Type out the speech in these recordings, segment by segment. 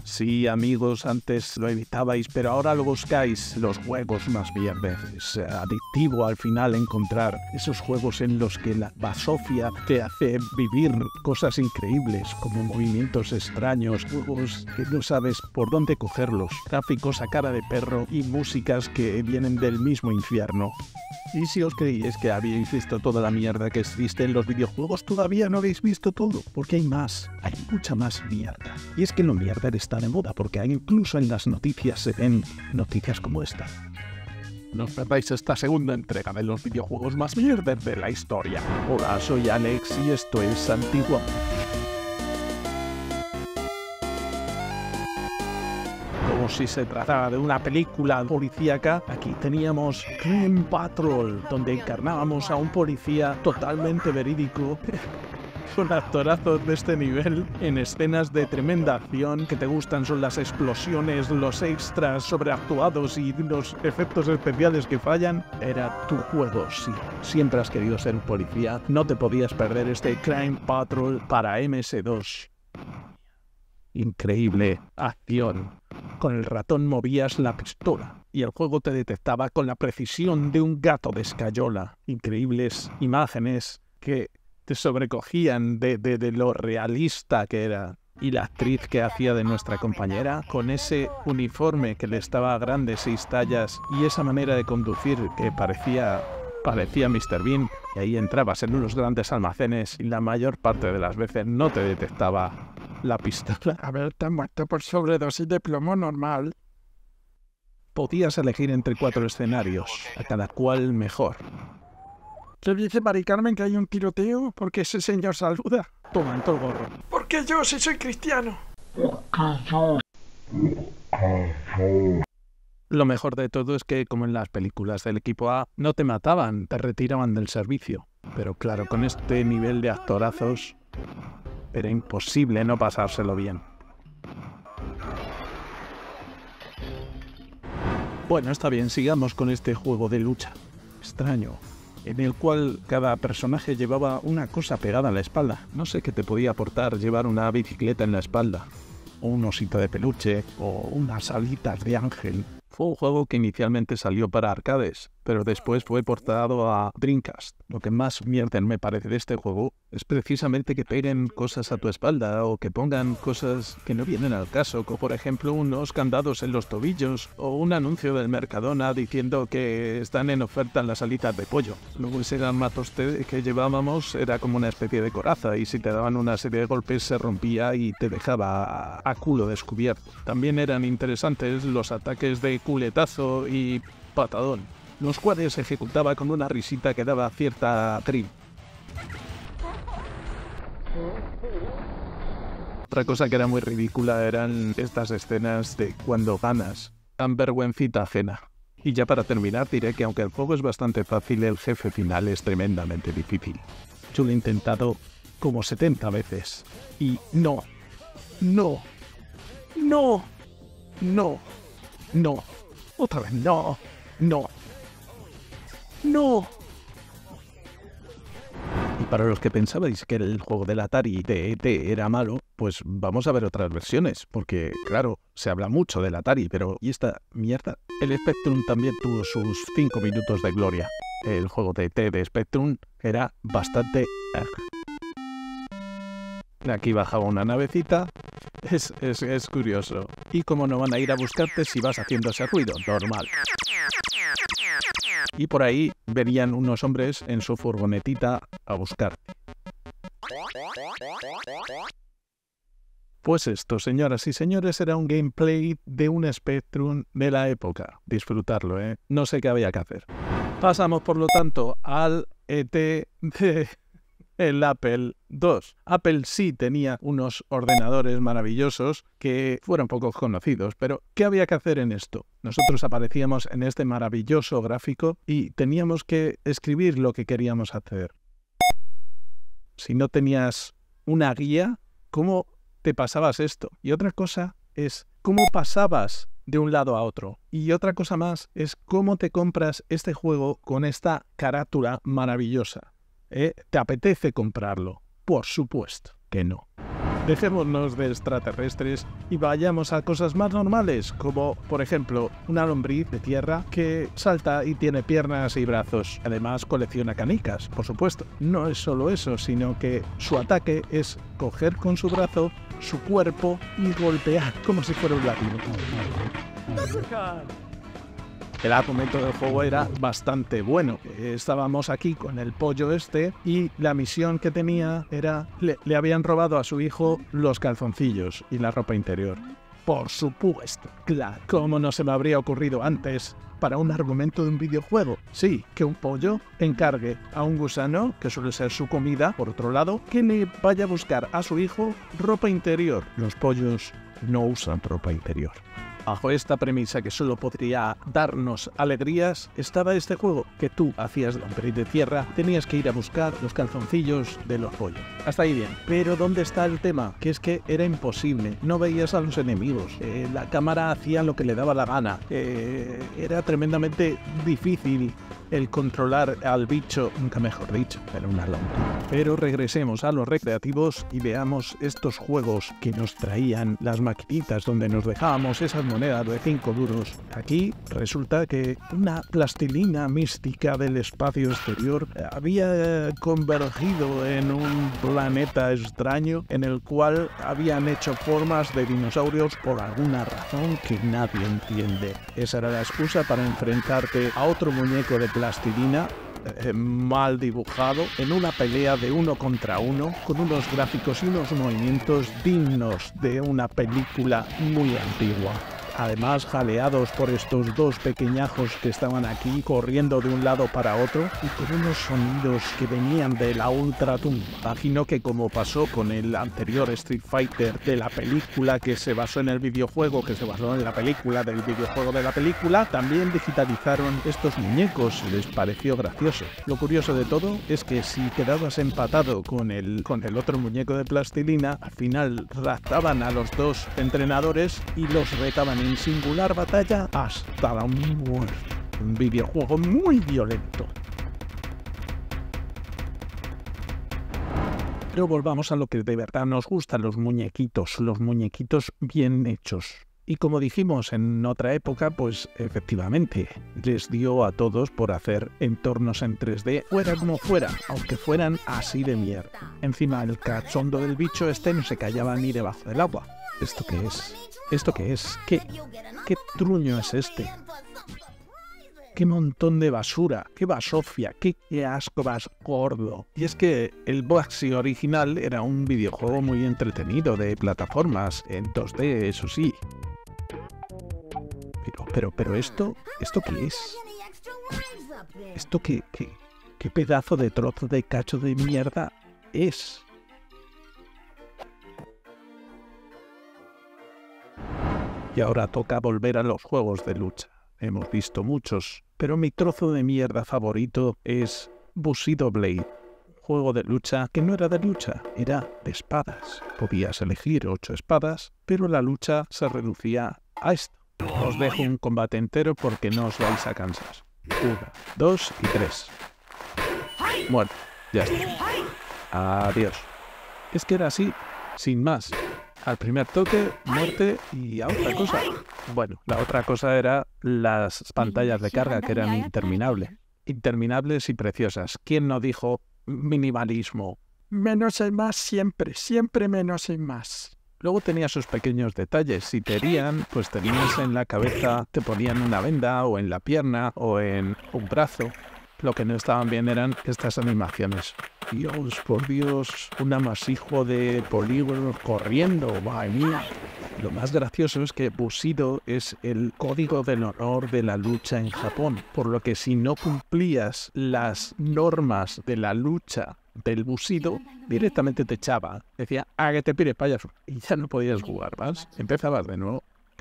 Sí, amigos, antes lo evitabais, pero ahora lo buscáis. Los juegos más mierdas. Es adictivo al final encontrar esos juegos en los que la basofia te hace vivir cosas increíbles, como movimientos extraños, juegos que no sabes por dónde cogerlos, gráficos a cara de perro y músicas que vienen del mismo infierno. Y si os creíais que habíais visto toda la mierda que existe en los videojuegos, todavía no habéis visto todo, porque hay más, hay mucha más mierda. Y es que lo mierda está de moda, porque incluso en las noticias se ven noticias como esta. No os perdáis esta segunda entrega de los videojuegos más mierdas de la historia. Hola, soy Alex y esto es Antigua. Como si se tratara de una película policíaca, aquí teníamos Crime Patrol, donde encarnábamos a un policía totalmente verídico, con actorazos de este nivel, en escenas de tremenda acción. Que te gustan son las explosiones, los extras sobreactuados y los efectos especiales que fallan. Era tu juego, sí. Siempre has querido ser un policía, no te podías perder este Crime Patrol para MS2. Increíble acción. Con el ratón movías la pistola y el juego te detectaba con la precisión de un gato de escayola. Increíbles imágenes que te sobrecogían de lo realista que era. Y la actriz que hacía de nuestra compañera, con ese uniforme que le estaba grande 6 tallas y esa manera de conducir que parecía Mr. Bean, y ahí entrabas en unos grandes almacenes y la mayor parte de las veces no te detectaba la pistola. A ver, te han muerto por sobredosis de plomo normal. Podías elegir entre 4 escenarios, a cada cual mejor. ¿Qué dice Mari Carmen, que hay un tiroteo? Porque ese señor saluda. Toma, en todo el gorro. ¿Por qué yo, si soy cristiano? Lo mejor de todo es que, como en las películas del equipo A, no te mataban, te retiraban del servicio. Pero claro, con este nivel de actorazos, era imposible no pasárselo bien. Bueno, está bien, sigamos con este juego de lucha extraño, en el cual cada personaje llevaba una cosa pegada a la espalda. No sé qué te podía aportar llevar una bicicleta en la espalda, o un osito de peluche, o unas alitas de ángel. Fue un juego que inicialmente salió para arcades, pero después fue portado a Dreamcast. Lo que más mierda me parece de este juego es precisamente que peguen cosas a tu espalda o que pongan cosas que no vienen al caso, como por ejemplo unos candados en los tobillos o un anuncio del Mercadona diciendo que están en oferta las alitas de pollo. Luego ese armatoste que llevábamos era como una especie de coraza y si te daban una serie de golpes se rompía y te dejaba a culo descubierto. También eran interesantes los ataques de culetazo y patadón, los cuales se ejecutaba con una risita que daba cierta thrill. Otra cosa que era muy ridícula eran estas escenas de cuando ganas, tan vergüencita ajena. Y ya para terminar diré que aunque el juego es bastante fácil, el jefe final es tremendamente difícil. Yo lo he intentado como 70 veces y no, otra vez no. Y para los que pensabais que el juego del Atari de E.T. era malo, pues vamos a ver otras versiones, porque claro, se habla mucho del Atari, pero ¿y esta mierda? El Spectrum también tuvo sus 5 minutos de gloria. El juego de E.T. de Spectrum era bastante... Aquí bajaba una navecita. Es curioso. ¿Y cómo no van a ir a buscarte si vas haciendo ese ruido? Normal. Y por ahí venían unos hombres en su furgonetita a buscarte. Pues esto, señoras y señores, era un gameplay de un Spectrum de la época. Disfrutarlo, ¿eh? No sé qué había que hacer. Pasamos, por lo tanto, al ET de... el Apple II. Apple sí tenía unos ordenadores maravillosos que fueron poco conocidos, pero ¿qué había que hacer en esto? Nosotros aparecíamos en este maravilloso gráfico y teníamos que escribir lo que queríamos hacer. Si no tenías una guía, ¿cómo te pasabas esto? Y otra cosa es cómo pasabas de un lado a otro. Y otra cosa más es cómo te compras este juego con esta carátula maravillosa. ¿Te apetece comprarlo? Por supuesto que no. Dejémonos de extraterrestres y vayamos a cosas más normales, como, por ejemplo, una lombriz de tierra que salta y tiene piernas y brazos. Además, colecciona canicas, por supuesto. No es solo eso, sino que su ataque es coger con su brazo su cuerpo y golpear como si fuera un látigo. El argumento del juego era bastante bueno. Estábamos aquí con el pollo este y la misión que tenía era... Le habían robado a su hijo los calzoncillos y la ropa interior. Por supuesto, claro. ¿Cómo no se me habría ocurrido antes para un argumento de un videojuego? Sí, que un pollo encargue a un gusano, que suele ser su comida, por otro lado, que le vaya a buscar a su hijo ropa interior. Los pollos no usan ropa interior. Bajo esta premisa que solo podría darnos alegrías, estaba este juego, que tú hacías lombriz de tierra, tenías que ir a buscar los calzoncillos de los pollos. Hasta ahí bien. Pero ¿dónde está el tema? Que es que era imposible, no veías a los enemigos, la cámara hacía lo que le daba la gana, era tremendamente difícil el controlar al bicho, nunca mejor dicho, era una lombriz. Pero regresemos a los recreativos y veamos estos juegos que nos traían las maquinitas donde nos dejábamos esas monedas de 5 duros. Aquí resulta que una plastilina mística del espacio exterior había convergido en un planeta extraño en el cual habían hecho formas de dinosaurios por alguna razón que nadie entiende. Esa era la excusa para enfrentarte a otro muñeco de plastilina mal dibujado en una pelea de 1 contra 1 con unos gráficos y unos movimientos dignos de una película muy antigua. Además, jaleados por estos dos pequeñajos que estaban aquí corriendo de un lado para otro y con unos sonidos que venían de la ultratumba. Imagino que como pasó con el anterior Street Fighter de la película que se basó en el videojuego, que se basó en la película del videojuego de la película, también digitalizaron estos muñecos y les pareció gracioso. Lo curioso de todo es que si quedabas empatado con el otro muñeco de plastilina, al final raptaban a los dos entrenadores y los retaban en singular batalla hasta la muerte. Un videojuego muy violento. Pero volvamos a lo que de verdad nos gustan, los muñequitos bien hechos. Y como dijimos en otra época, pues efectivamente les dio a todos por hacer entornos en 3D, fuera como fuera, aunque fueran así de mierda. Encima el cachondo del bicho este no se callaba ni debajo del agua. ¿Esto qué es? ¿Esto qué es? ¿Qué truño es este? ¡Qué montón de basura! ¡Qué basofia! ¡Qué asco más gordo! Y es que el Boxy original era un videojuego muy entretenido de plataformas, en 2D, eso sí. Pero ¿esto qué es? ¿Esto qué pedazo de trozo de cacho de mierda es? Y ahora toca volver a los juegos de lucha. Hemos visto muchos, pero mi trozo de mierda favorito es Bushido Blade. Juego de lucha que no era de lucha, era de espadas. Podías elegir 8 espadas, pero la lucha se reducía a esto. Os dejo un combate entero porque no os vais a cansar. 1, 2 y 3. Muerto, ya está. Adiós. Es que era así, sin más. Al primer toque, muerte y a otra cosa. Bueno, la otra cosa era las pantallas de carga que eran interminables y preciosas. ¿Quién no dijo minimalismo? Menos y más siempre, siempre menos y más. Luego tenía sus pequeños detalles. Si te herían, pues tenías en la cabeza, te ponían una venda o en la pierna o en un brazo. Lo que no estaban bien eran estas animaciones. Dios, por Dios, un amasijo de polígonos corriendo, madre mía. Lo más gracioso es que Bushido es el código del honor de la lucha en Japón, por lo que si no cumplías las normas de la lucha del Bushido, directamente te echaba. Decía, que te pires, payaso. Y ya no podías jugar más. Empezabas de nuevo.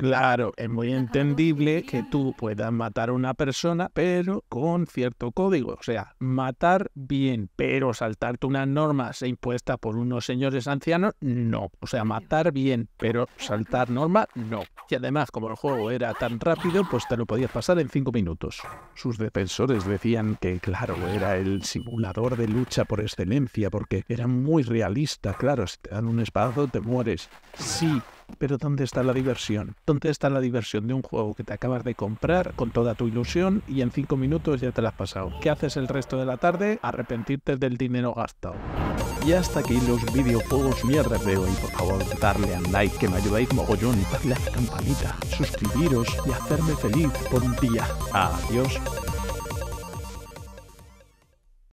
Claro, es muy entendible que tú puedas matar a una persona, pero con cierto código. O sea, matar bien, pero saltarte unas normas impuestas por unos señores ancianos, no. O sea, matar bien, pero saltar normas, no. Y además, como el juego era tan rápido, pues te lo podías pasar en 5 minutos. Sus defensores decían que, claro, era el simulador de lucha por excelencia, porque era muy realista. Claro, si te dan un espadazo, te mueres. Sí, pero ¿dónde está la diversión? ¿Dónde está la diversión de un juego que te acabas de comprar con toda tu ilusión y en 5 minutos ya te la has pasado? ¿Qué haces el resto de la tarde? Arrepentirte del dinero gastado. Y hasta aquí los videojuegos mierdas de hoy. Por favor, darle al like que me ayudáis mogollón, darle a la campanita, suscribiros y hacerme feliz por un día. Adiós.